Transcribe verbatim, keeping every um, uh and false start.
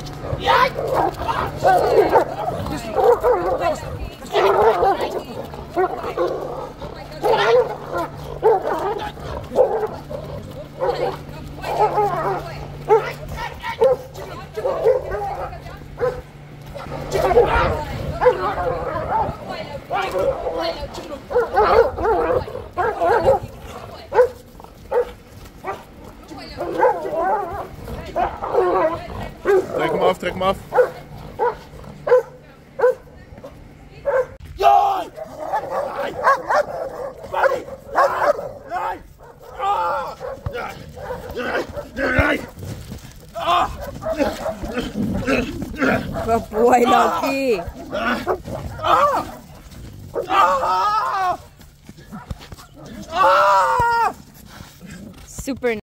Trek hem af, trek hem af. Good boy, Loki. Super